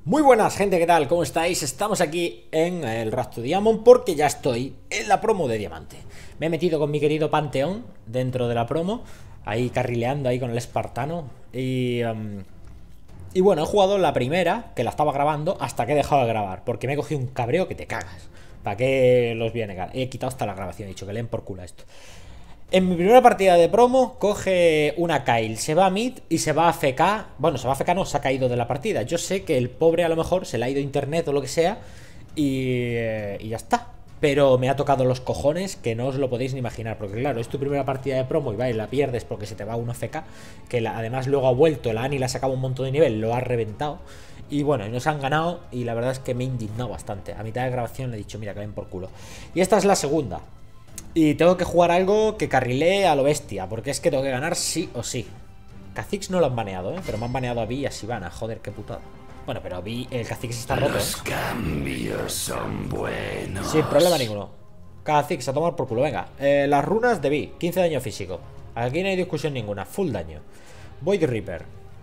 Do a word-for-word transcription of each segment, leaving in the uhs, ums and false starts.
Muy buenas, gente, ¿qué tal? ¿Cómo estáis? Estamos aquí en el Road to Diamond porque ya estoy en la promo de Diamante. Me he metido con mi querido Panteón dentro de la promo, ahí carrileando ahí con el espartano. Y, um, y bueno, he jugado la primera, que la estaba grabando, hasta que he dejado de grabar, porque me he cogido un cabreo que te cagas. ¿Para qué los voy a negar? He quitado hasta la grabación, he dicho que leen por culo esto. En mi primera partida de promo, coge una Kyle, se va a mid y se va a F K. Bueno, se va a F K, no, se ha caído de la partida. Yo sé que el pobre a lo mejor se le ha ido internet o lo que sea y, eh, y ya está. Pero me ha tocado los cojones que no os lo podéis ni imaginar. Porque claro, es tu primera partida de promo y va y la pierdes porque se te va una F K. Que la, además luego ha vuelto, la Ani le ha sacado un montón de nivel, lo ha reventado. Y bueno, y nos han ganado y la verdad es que me he indignado bastante. A mitad de grabación le he dicho, mira, que ven por culo. Y esta es la segunda. Y tengo que jugar algo que carrilee a lo bestia, porque es que tengo que ganar sí o sí. Kha'Zix no lo han baneado, ¿eh? Pero me han baneado a Vi y a Sivana, joder, qué putada. Bueno, pero Vi, el Kha'Zix está roto, ¿eh? Los cambios son buenos. Sin problema ninguno. Kha'Zix a tomar por culo, venga. Eh, las runas de Vi, quince de daño físico. Aquí no hay discusión ninguna, full daño. Void Reaper.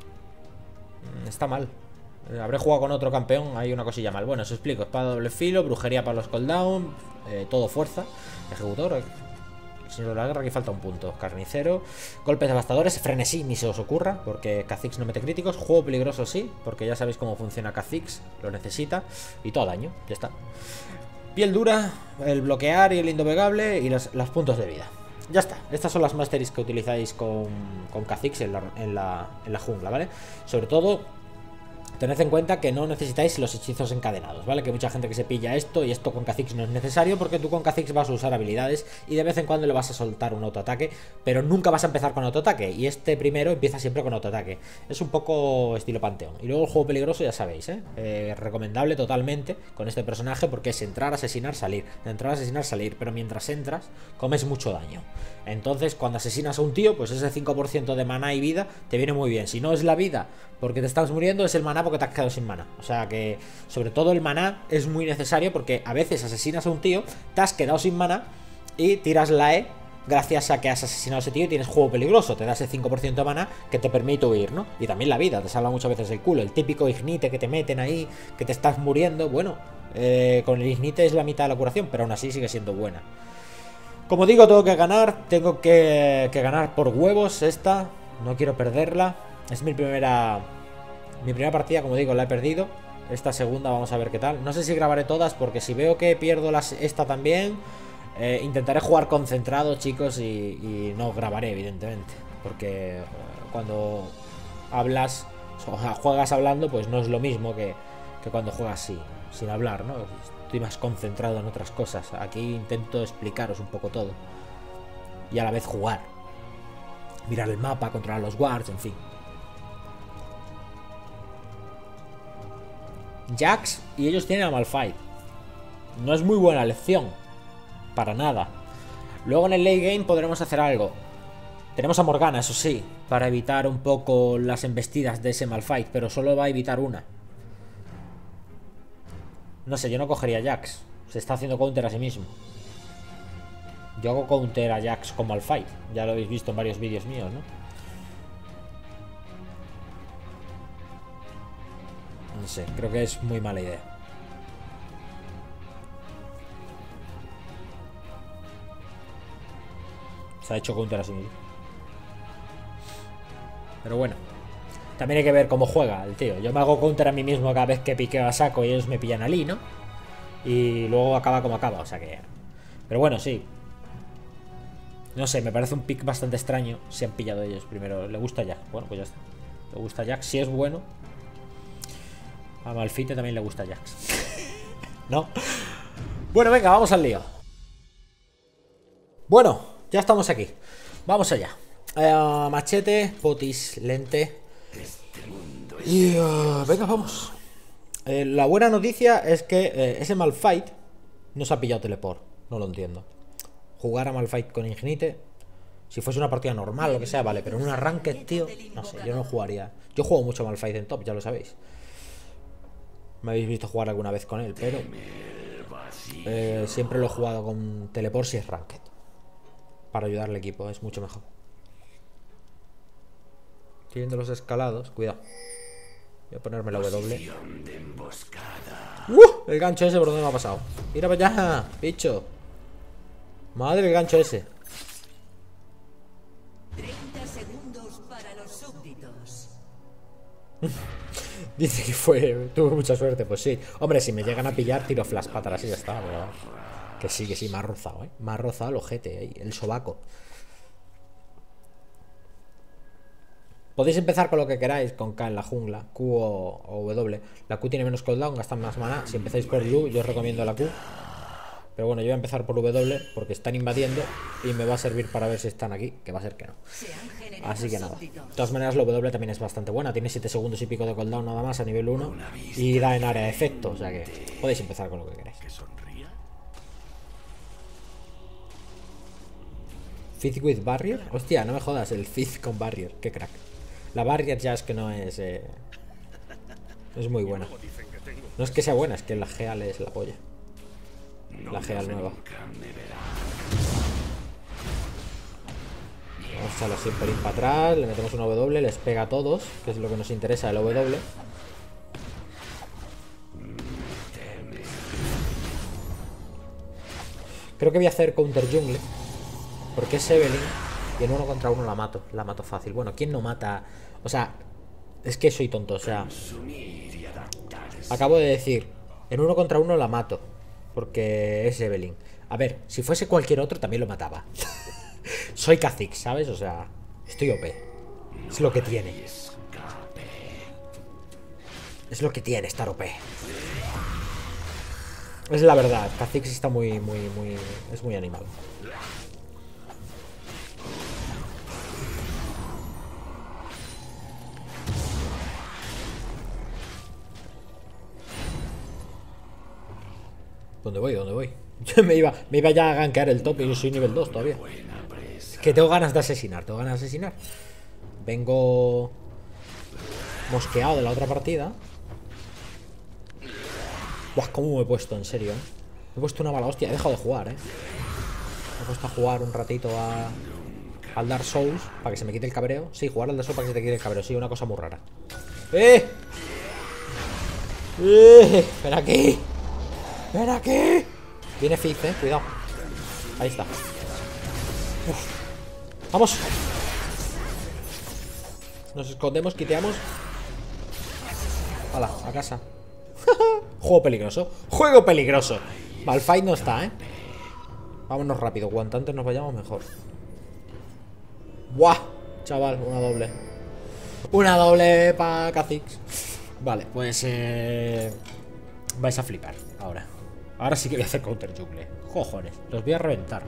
Está mal. Habré jugado con otro campeón, hay una cosilla mal. Bueno, os explico, espada doble filo, brujería para los cooldown, eh, todo fuerza. Ejecutor, el señor de la guerra, aquí falta un punto. Carnicero, golpes devastadores, frenesí, ni se os ocurra, porque Kha'Zix no mete críticos. Juego peligroso sí, porque ya sabéis cómo funciona Kha'Zix, lo necesita. Y todo daño, ya está. Piel dura, el bloquear y el indobegable y los, los puntos de vida. Ya está, estas son las masteries que utilizáis con, con Kha'Zix en la, en, la, en la jungla, ¿vale? Sobre todo, tened en cuenta que no necesitáis los hechizos encadenados, ¿vale? Que mucha gente que se pilla esto y esto con Kha'Zix no es necesario porque tú con Kha'Zix vas a usar habilidades y de vez en cuando le vas a soltar un autoataque, pero nunca vas a empezar con autoataque y este primero empieza siempre con autoataque. Es un poco estilo Panteón. Y luego el juego peligroso ya sabéis, ¿eh? Eh, recomendable totalmente con este personaje porque es entrar, asesinar, salir, entrar, asesinar, salir, pero mientras entras comes mucho daño. Entonces cuando asesinas a un tío, pues ese cinco por ciento de maná y vida te viene muy bien. Si no es la vida porque te estás muriendo, es el maná porque te has quedado sin maná. O sea que sobre todo el maná es muy necesario porque a veces asesinas a un tío, te has quedado sin maná y tiras la E gracias a que has asesinado a ese tío y tienes juego peligroso. Te da ese cinco por ciento de maná que te permite huir, ¿no? Y también la vida, te salva muchas veces el culo. El típico ignite que te meten ahí, que te estás muriendo. Bueno, eh, con el ignite es la mitad de la curación, pero aún así sigue siendo buena. Como digo, tengo que ganar, tengo que, que ganar por huevos esta. No quiero perderla. Es mi primera Mi primera partida, como digo, la he perdido. Esta segunda vamos a ver qué tal. No sé si grabaré todas porque si veo que pierdo las, esta también, eh, intentaré jugar concentrado, chicos, y, y no grabaré, evidentemente. Porque eh, cuando hablas, o sea, juegas hablando, pues no es lo mismo que, que cuando juegas así, sin hablar, ¿no? Estoy más concentrado en otras cosas. Aquí intento explicaros un poco todo. Y a la vez jugar. Mirar el mapa, controlar los wards, en fin. Jax y ellos tienen a Malphite. No es muy buena lección. Para nada. Luego en el late game podremos hacer algo. Tenemos a Morgana, eso sí, para evitar un poco las embestidas de ese Malphite, pero solo va a evitar una. No sé, yo no cogería a Jax. Se está haciendo counter a sí mismo. Yo hago counter a Jax con Malphite. Ya lo habéis visto en varios vídeos míos, ¿no? No sé, creo que es muy mala idea. Se ha hecho counter a sí mismo. Pero bueno, también hay que ver cómo juega el tío. Yo me hago counter a mí mismo cada vez que piqueo a saco y ellos me pillan a Lee, ¿no? Y luego acaba como acaba, o sea que... Pero bueno, sí. No sé, me parece un pick bastante extraño. Si han pillado ellos primero. ¿Le gusta Jack? Bueno, pues ya está. Le gusta Jack, si es bueno. A Malphite también le gusta Jax. ¿No? Bueno, venga, vamos al lío. Bueno, ya estamos aquí. Vamos allá. Uh, machete, potis, lente. Y uh, venga, vamos. Eh, la buena noticia es que eh, ese Malphite no se ha pillado teleport. No lo entiendo. Jugar a Malphite con Ignite, si fuese una partida normal o lo que sea, vale. Pero en un arranque, tío, no sé, yo no jugaría. Yo juego mucho Malphite en top, ya lo sabéis. Me habéis visto jugar alguna vez con él, pero eh, siempre lo he jugado con teleport si es ranked. Para ayudar al equipo, es mucho mejor. Estoy viendo los escalados, cuidado. Voy a ponerme la W. ¡Uh! El gancho ese por donde me ha pasado. Mira para allá, bicho. Madre, el gancho ese. treinta segundos para los súbditos. Dice que fue. Tuve mucha suerte, pues sí. Hombre, si me llegan a pillar, tiro flash patas y ya está, pero. Que sí, que sí, me ha rozado, eh. Me ha rozado el ojete ahí, el sobaco. Podéis empezar con lo que queráis, con K en la jungla, Q o, o W. La Q tiene menos cooldown, gastan más mana. Si empezáis por Blue, yo os recomiendo la Q. Pero bueno, yo voy a empezar por W porque están invadiendo y me va a servir para ver si están aquí, que va a ser que no. Así que nada. De todas maneras, la W también es bastante buena. Tiene siete segundos y pico de cooldown nada más a nivel uno y da en área de efecto, o sea que podéis empezar con lo que queráis. Fizz with Barrier. Hostia, no me jodas, el Fizz con Barrier, qué crack. La Barrier ya es que no es... Eh, es muy buena. No es que sea buena, es que la Geal es la polla. La Geal nueva. Vamos a echarlo siempre ir para atrás. Le metemos una W, les pega a todos, que es lo que nos interesa el W. Creo que voy a hacer counter jungle, porque es Evelynn y en uno contra uno la mato. La mato fácil. Bueno, ¿quién no mata? O sea, es que soy tonto, o sea, acabo de decir, en uno contra uno la mato, porque es Evelynn. A ver, si fuese cualquier otro también lo mataba. Soy Kha'Zix, ¿sabes? O sea, estoy O P. Es lo que tiene. Es lo que tiene estar O P. Es la verdad, Kha'Zix está muy, muy, muy... Es muy animal. ¿Dónde voy? ¿Dónde voy? Yo me iba, me iba ya a gankear el top y yo soy nivel dos todavía. Que tengo ganas de asesinar, tengo ganas de asesinar. Vengo mosqueado de la otra partida. Buah, cómo me he puesto, en serio, ¿eh? Me he puesto una mala hostia, he dejado de jugar, ¿eh? Me he puesto a jugar un ratito a, al Dark Souls para que se me quite el cabreo. Sí, jugar al Dark Souls para que se te quite el cabreo, sí, una cosa muy rara. ¡Eh! ¡Eh! ¡Ven aquí! ¡Ven aquí! Viene Fizz, eh, cuidado. Ahí está. Uf. ¡Vamos! Nos escondemos, quiteamos. Hala, a casa. Juego peligroso. Juego peligroso. Malphite no está, eh. Vámonos rápido. Cuanto antes nos vayamos, mejor. ¡Buah! Chaval, una doble. Una doble para Kha'Zix. Vale, pues eh... vais a flipar ahora. Ahora sí que voy a hacer counter jungle. Cojones, los voy a reventar.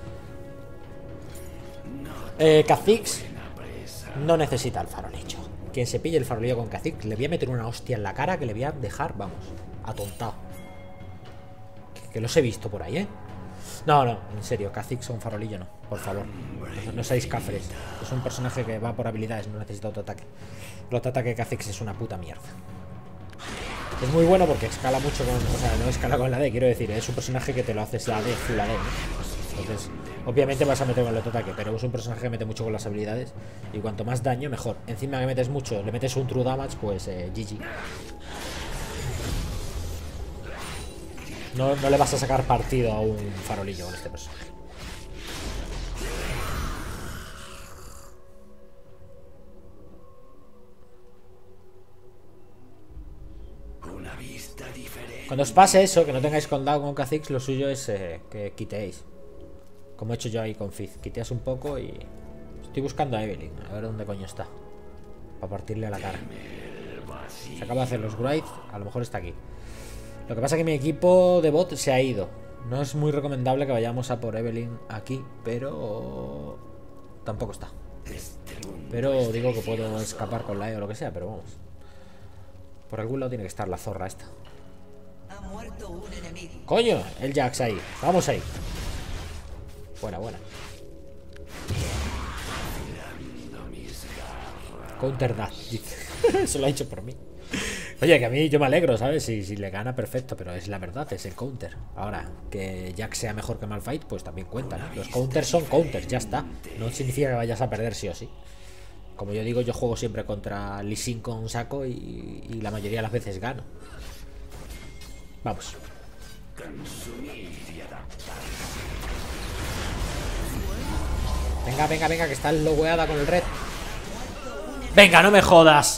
Eh, Kha'Zix no necesita el farolillo. Quien se pille el farolillo con Kha'Zix, le voy a meter una hostia en la cara que le voy a dejar, vamos, atontado. Que, que los he visto por ahí, ¿eh? No, no, en serio, Kha'Zix un farolillo no, por favor. No, no seáis cafres. Es un personaje que va por habilidades, no necesita autoataque. El autoataque de Kha'Zix es una puta mierda. Es muy bueno porque escala mucho con... O sea, no escala con la D, quiero decir. Es un personaje que te lo haces la D, full la D, ¿no? Entonces, obviamente vas a meter con el autoataque, pero es un personaje que mete mucho con las habilidades. Y cuanto más daño, mejor. Encima que metes mucho, le metes un true damage, pues eh, G G. No, no le vas a sacar partido a un farolillo con este personaje. Cuando os pase eso, que no tengáis cooldown con Kha'Zix, lo suyo es eh, que quiteéis. Como he hecho yo ahí con Fizz. Quiteas un poco y... Estoy buscando a Evelynn, a ver dónde coño está. Para partirle a la cara. Se acaba de hacer los Wraith, a lo mejor está aquí. Lo que pasa es que mi equipo de bot se ha ido. No es muy recomendable que vayamos a por Evelynn aquí, pero... Tampoco está. Pero digo que puedo escapar con la E o lo que sea, pero vamos. Por algún lado tiene que estar la zorra esta. Ha muerto un enemigo. ¡Coño! El Jax ahí. Vamos ahí. Buena, buena. Counter dash. Eso lo ha hecho por mí. Oye, que a mí yo me alegro, ¿sabes? Si, si le gana, perfecto, pero es la verdad, es el counter. Ahora, que Jax sea mejor que Malphite, pues también cuenta, ¿no? Los counters son counters, ya está. No significa que vayas a perder sí o sí. Como yo digo, yo juego siempre contra Lee Sin con saco y, y la mayoría de las veces gano. Vamos. Venga, venga, venga, que está logueada con el red. Venga, no me jodas.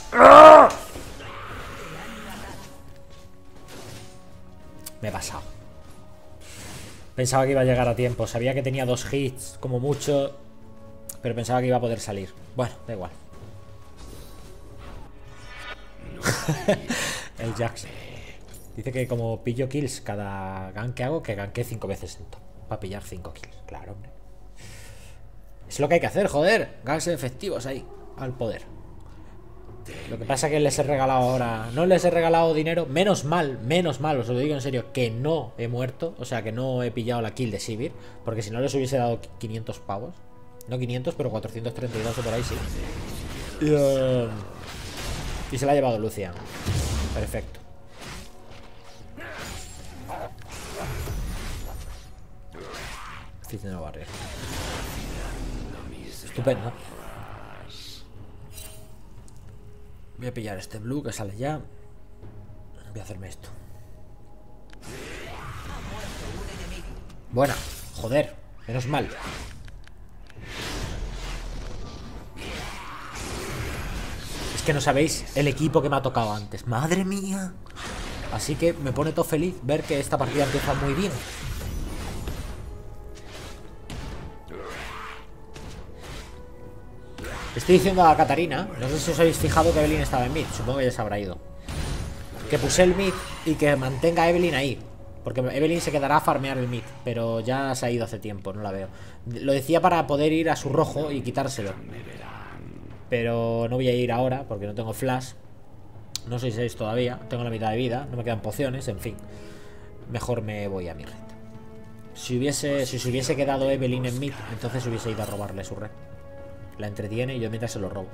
Me he pasado. Pensaba que iba a llegar a tiempo. Sabía que tenía dos hits, como mucho, pero pensaba que iba a poder salir. Bueno, da igual. El Jax dice que como pillo kills cada gank que hago, que ganké cinco veces en top. Para pillar cinco kills. Claro, hombre. Es lo que hay que hacer, joder. Ganks efectivos ahí, al poder. Lo que pasa es que les he regalado ahora. No les he regalado dinero. Menos mal, menos mal, os lo digo en serio, que no he muerto. O sea, que no he pillado la kill de Sivir. Porque si no les hubiese dado quinientos pavos. No quinientos, pero cuatrocientos treinta y dos o por ahí sí. Y, uh, y se la ha llevado Lucian. Perfecto. Fizz de no barrio. Estupendo. Voy a pillar este blue que sale ya. Voy a hacerme esto. Buena, joder, menos mal. Es que no sabéis el equipo que me ha tocado antes. Madre mía. Así que me pone todo feliz ver que esta partida empieza muy bien. Estoy diciendo a Katarina, no sé si os habéis fijado que Evelynn estaba en mid. Supongo que ya se habrá ido. Que puse el mid y que mantenga a Evelynn ahí. Porque Evelynn se quedará a farmear el mid. Pero ya se ha ido hace tiempo, no la veo. Lo decía para poder ir a su rojo y quitárselo. Pero no voy a ir ahora porque no tengo flash. No soy seis todavía. Tengo la mitad de vida. No me quedan pociones, en fin. Mejor me voy a mi red. Si hubiese, si se hubiese quedado Evelynn en mid, entonces hubiese ido a robarle su red. La entretiene y yo mientras se lo robo.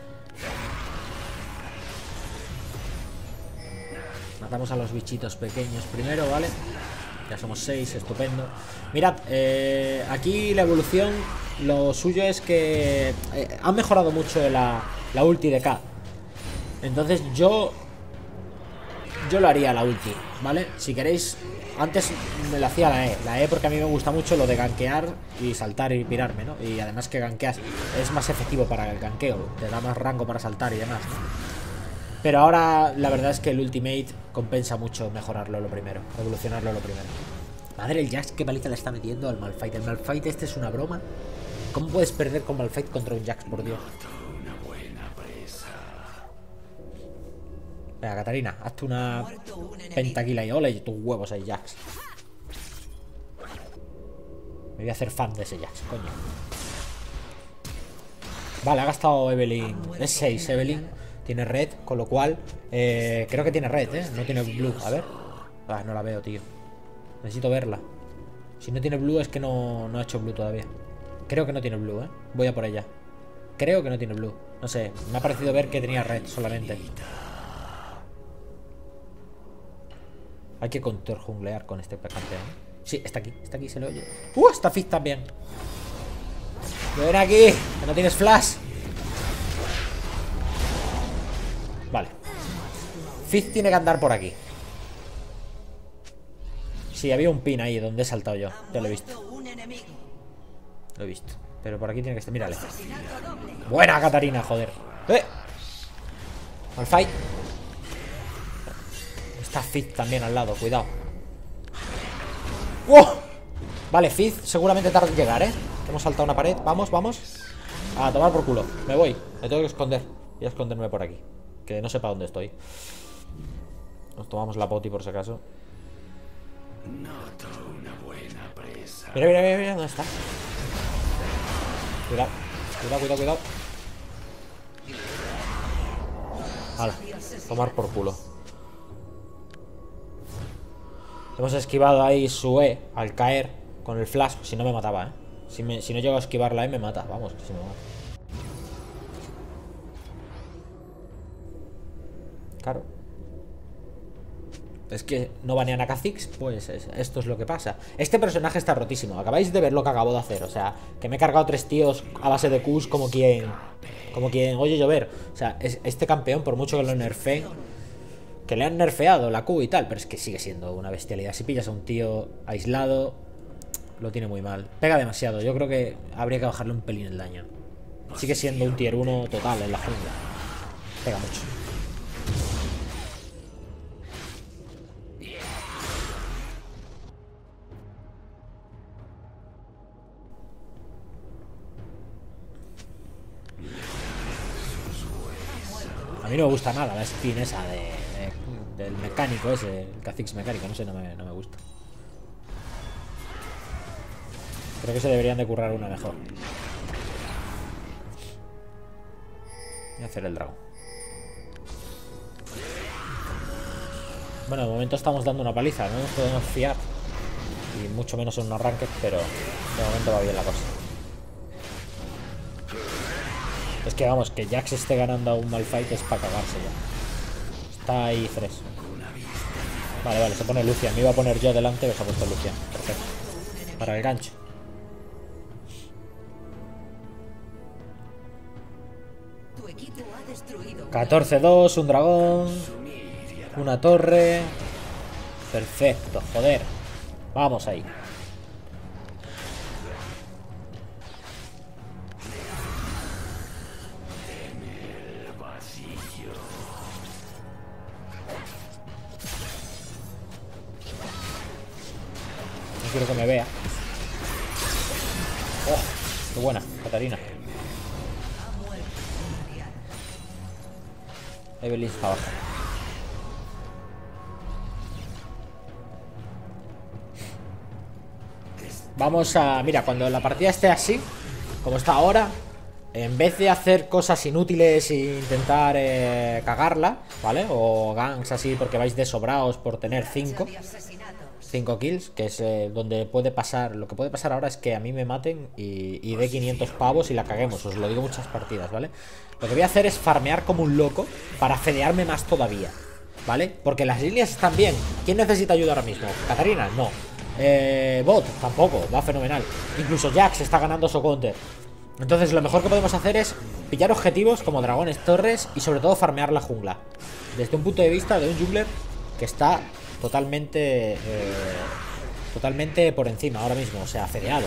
Matamos a los bichitos pequeños primero, ¿vale? Ya somos seis, estupendo. Mirad, eh, aquí la evolución, lo suyo es que eh, han mejorado mucho la, la ulti de K. Entonces yo Yo lo haría la ulti, ¿vale? Si queréis. Antes me la hacía la E. La E porque a mí me gusta mucho lo de gankear y saltar y pirarme, ¿no? Y además que gankeas es más efectivo para el ganqueo. Te da más rango para saltar y demás, ¿no? Pero ahora la verdad es que el ultimate compensa mucho mejorarlo lo primero. Evolucionarlo lo primero. Madre, el Jax, qué paliza le está metiendo al Malphite. El Malphite este es una broma. ¿Cómo puedes perder con Malphite contra un Jax, por Dios? Venga, Katarina, hazte una pentaquila y ole, y tus huevos ahí, Jax. Me voy a hacer fan de ese Jax, coño. Vale, ha gastado Evelynn. Es seis, Evelynn. Tiene red, con lo cual eh, creo que tiene red, ¿eh? No tiene blue, a ver. Ah, no la veo, tío. Necesito verla. Si no tiene blue es que no, no ha hecho blue todavía. Creo que no tiene blue, ¿eh? Voy a por ella. Creo que no tiene blue. No sé, me ha parecido ver que tenía red solamente. Hay que contrjunglear con este campeón. Sí, está aquí, está aquí, se lo oye. ¡Uh! Está Fizz también. ¡Ven aquí! ¡Que no tienes flash! Vale. Fizz tiene que andar por aquí. Sí, había un pin ahí donde he saltado yo. Ya lo he visto. Lo he visto. Pero por aquí tiene que estar. Mírale. Buena, Katarina, joder. ¡Eh! Malphite. Está Fizz también al lado, cuidado. ¡Oh! Vale, Fizz seguramente tarda en llegar, ¿eh? Hemos saltado una pared, vamos, vamos. A tomar por culo, me voy. Me tengo que esconder, voy a esconderme por aquí. Que no sepa dónde estoy. Nos tomamos la poti por si acaso. Mira, mira, mira, mira, ¿dónde está? Cuidado, cuidado, cuidado, cuidado. Vale, tomar por culo. Hemos esquivado ahí su E al caer con el flash. Si no me mataba, ¿eh? Si, me, si no llego a esquivar la E me mata. Vamos, que si me mata. Claro. Es que no banean a Kha'Zix, pues es, esto es lo que pasa. Este personaje está rotísimo. Acabáis de ver lo que acabo de hacer. O sea, que me he cargado tres tíos a base de Qs como quien... Como quien oye llover. O sea, es, este campeón, por mucho que lo nerfeen, que le han nerfeado la Q y tal, pero es que sigue siendo una bestialidad. Si pillas a un tío aislado, lo tiene muy mal. Pega demasiado. Yo creo que habría que bajarle un pelín el daño. Sigue siendo un tier uno total en la jungla. Pega mucho. A mí no me gusta nada la skin esa de, de, del mecánico ese, el Kha'Zix mecánico, no sé, no me, no me gusta. Creo que se deberían de currar una mejor. Voy a hacer el dragón. Bueno, de momento estamos dando una paliza, no nos podemos fiar. Y mucho menos en un arranque, pero de momento va bien la cosa. Es que vamos, que Jax esté ganando a un Malphite es para cagarse ya. Está ahí Thresh. Vale, vale, se pone Lucian. Me iba a poner yo delante, pero se ha puesto Lucian. Perfecto. Para el gancho. catorce dos, un dragón. Una torre. Perfecto, joder. Vamos ahí. No quiero que me vea. Oh, qué buena, Katarina. Evelyn está abajo. Vamos a... Mira, cuando la partida esté así, como está ahora, en vez de hacer cosas inútiles e intentar eh, cagarla, ¿vale? O ganks así porque vais de sobraos por tener cinco cinco kills, que es eh, donde puede pasar. Lo que puede pasar ahora es que a mí me maten y, y dé quinientos pavos y la caguemos. Os lo digo muchas partidas, ¿vale? Lo que voy a hacer es farmear como un loco para fedearme más todavía, ¿vale? Porque las líneas están bien. ¿Quién necesita ayuda ahora mismo? ¿Katarina? No. Eh, Bot, tampoco, va fenomenal. Incluso Jax está ganando su counter. Entonces lo mejor que podemos hacer es pillar objetivos como dragones, torres y sobre todo farmear la jungla. Desde un punto de vista de un jungler que está totalmente eh, totalmente por encima ahora mismo, o sea, fedeado.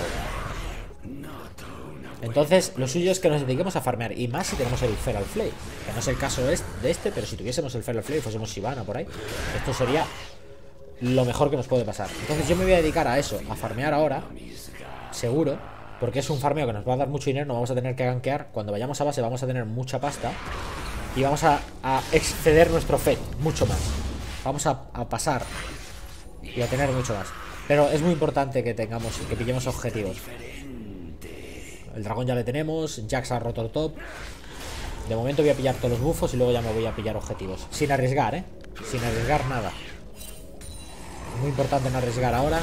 Entonces lo suyo es que nos dediquemos a farmear. Y más si tenemos el Feral Flame, que no es el caso de este, pero si tuviésemos el Feral Flame y fuésemos Shyvana por ahí, esto sería lo mejor que nos puede pasar. Entonces yo me voy a dedicar a eso, a farmear ahora, seguro, porque es un farmeo que nos va a dar mucho dinero. No vamos a tener que gankear. Cuando vayamos a base vamos a tener mucha pasta y vamos a, a exceder nuestro Fed mucho más. Vamos a, a pasar y a tener mucho más. Pero es muy importante que tengamos, que pillemos objetivos. El dragón ya le tenemos. Jax ha roto el top. De momento voy a pillar todos los bufos y luego ya me voy a pillar objetivos. Sin arriesgar, ¿eh? Sin arriesgar nada. Muy importante no arriesgar ahora.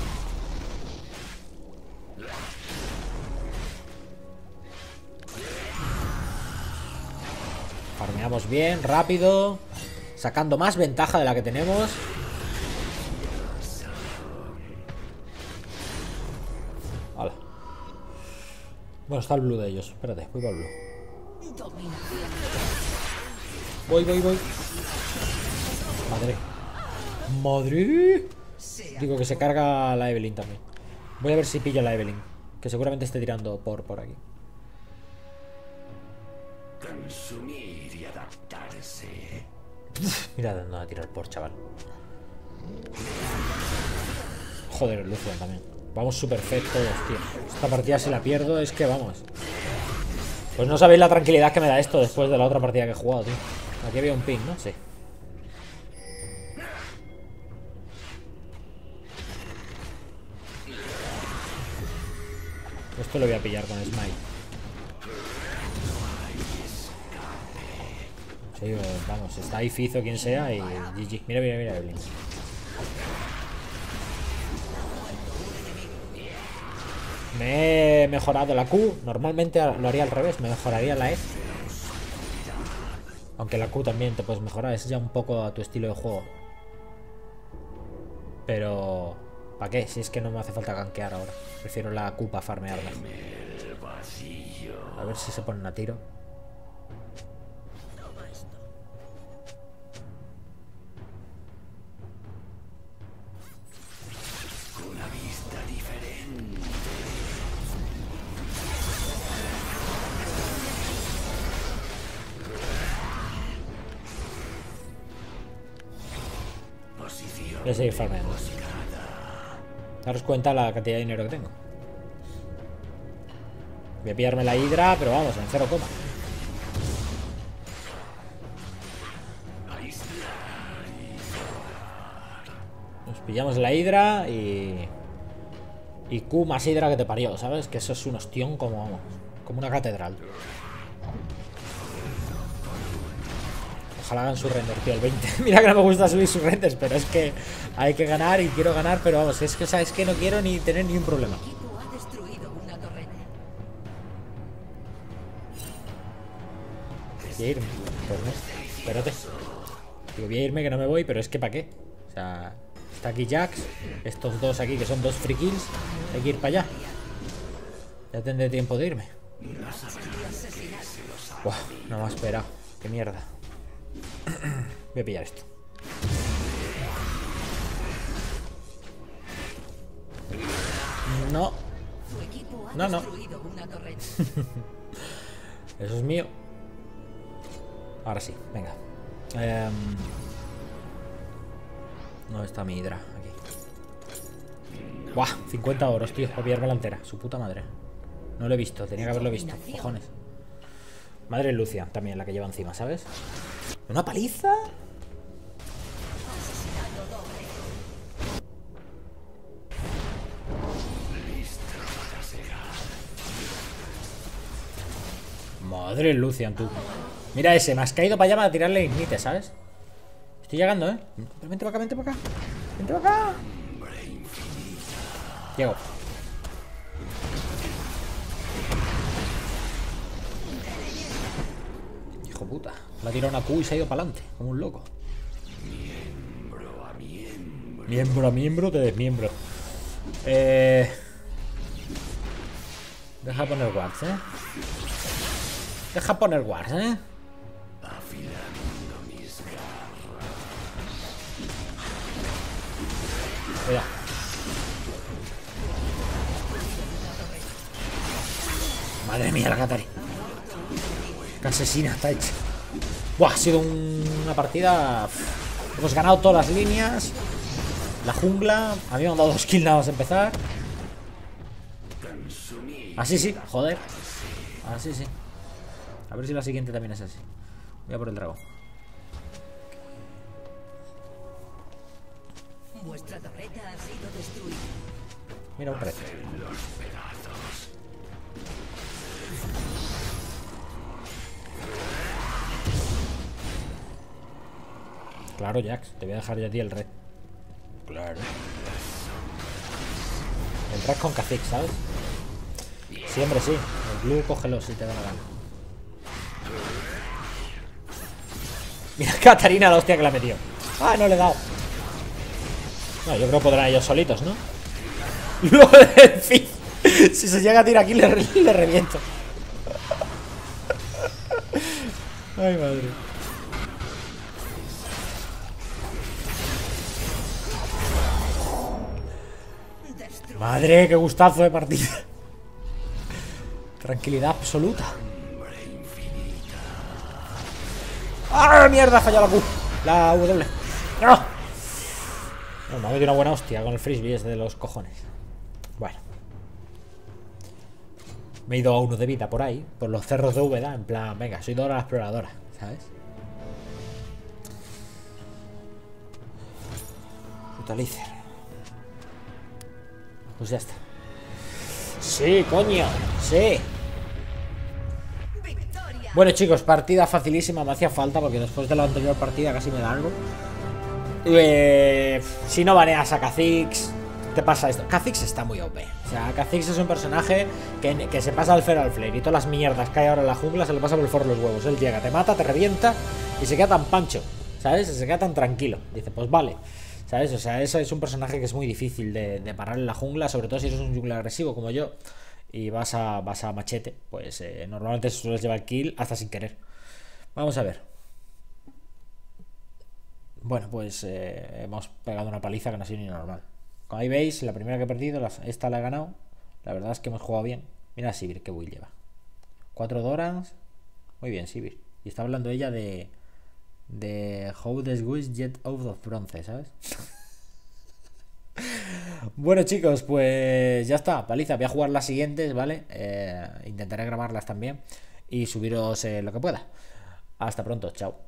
Farmeamos bien, rápido, sacando más ventaja de la que tenemos. Hola. Bueno, está el blue de ellos. Espérate, voy para el blue. Voy, voy, voy. Madre. Madre. Digo que se carga la Evelyn también. Voy a ver si pillo la Evelyn, que seguramente esté tirando por, por aquí. Consumir y adaptarse. Mira dónde va a tirar por, chaval. Joder, el Lucian también. Vamos super fed todos, tío. Esta partida si la pierdo es que vamos. Pues no sabéis la tranquilidad que me da esto después de la otra partida que he jugado, tío. Aquí había un ping, ¿no? Sí. Esto lo voy a pillar con Smite. Sí, vamos, está ahí Fizo quien sea y G G. Mira, mira, mira, Evelyn. Me he mejorado la Q. Normalmente lo haría al revés, me mejoraría la E. Aunque la Q también te puedes mejorar, es ya un poco a tu estilo de juego. Pero... ¿para qué? Si es que no me hace falta gankear ahora. Prefiero la Q para farmearla. A ver si se ponen a tiro. Una vista diferente. Posición. Voy a seguir farmeando. Daros cuenta la cantidad de dinero que tengo. Voy a pillarme la hidra, pero vamos, en cero coma. Nos pillamos la hidra y... Y Q más hidra que te parió, ¿sabes? Que eso es un ostión como, vamos, como una catedral. Ojalá hagan su render, tío, el veinte. Mira que no me gusta subir sus renders, pero es que hay que ganar y quiero ganar, pero vamos, es que sabes que no quiero ni tener ni un problema. Voy a irme, pues no, espérate. Digo, voy a irme que no me voy, pero es que ¿para qué? O sea, está aquí Jax, estos dos aquí que son dos free kills, hay que ir para allá. Ya tendré tiempo de irme. Buah, no me ha esperado, qué mierda. Voy a pillar esto. No. No, no. Eso es mío. Ahora sí, venga. Eh, ¿Dónde está mi hidra? Aquí. Buah, cincuenta oros, tío, para pillarme la entera. Su puta madre. No lo he visto, tenía que haberlo visto. Cojones. Madre Lucia, también la que lleva encima, ¿sabes? ¿Una paliza? Madre Lucian, tú. Mira ese, me has caído para allá para tirarle ignite, ¿sabes? Estoy llegando, ¿eh? Vente para acá, vente para acá. Vente para acá. Llego. Hijo puta. Le ha tirado una Q y se ha ido para adelante, como un loco. Miembro a miembro. Miembro a miembro, te desmiembro. Eh... Deja poner wards, ¿eh? Deja poner wards, ¿eh? Afilando mis garras. Mira. Madre mía, la Katari. Qué asesina está hecha. Buah, ha sido un... una partida... Hemos ganado todas las líneas. La jungla. A mí me han dado dos kills nada más empezar. Así sí, joder. Así sí. A ver si la siguiente también es así. Voy a por el dragón. Vuestra torreta ha sido destruida. Mira un red. Claro, Jax, te voy a dejar yo a ti el red. Claro. El red con Kha'Zix, ¿sabes? Sí, hombre, sí. El blue cógelo si te da la gana. Mira Katarina la hostia que la ha metido. Ah, no le he dado. No, yo creo que podrán ellos solitos, ¿no? Luego del fin. Si se llega a tirar aquí le, le reviento. Ay, madre. Madre, qué gustazo de partida. Tranquilidad absoluta. ¡Ah, mierda! Ha fallado la Q. La W. ¡No! No, me ha metido una buena hostia con el frisbee ese de los cojones. Bueno. Me he ido a uno de vida por ahí, por los cerros de Úbeda, en plan, venga, soy Dora la exploradora, ¿sabes? Brutalizer. Pues ya está. Sí, coño, sí. Bueno, chicos, partida facilísima. Me hacía falta porque después de la anterior partida casi me da algo. eh, Si no baneas a Kha'Zix, te pasa esto. Kha'Zix está muy O P. O sea, Kha'Zix es un personaje que, que se pasa al Feral Flare. Y todas las mierdas que hay ahora en la jungla se le pasa por el forro los huevos. Él llega, te mata, te revienta y se queda tan pancho, ¿sabes? Se queda tan tranquilo. Dice, pues vale, ¿Sabes? O sea, eso es un personaje que es muy difícil de, de parar en la jungla, sobre todo si eres un jungla agresivo como yo y vas a, vas a machete, pues eh, normalmente sueles llevar kill hasta sin querer. Vamos a ver. Bueno, pues eh, hemos pegado una paliza que no ha sido ni normal. Como ahí veis, la primera que he perdido, las- esta la he ganado. La verdad es que hemos jugado bien. Mira a Sivir, qué build lleva. Cuatro Dorans. Muy bien, Sivir. Y está hablando ella de... De How the Wish Jet out of Bronce, ¿sabes? Bueno, chicos, pues ya está. Paliza, voy a jugar las siguientes, ¿vale? Eh, intentaré grabarlas también. Y subiros eh, lo que pueda. Hasta pronto, chao.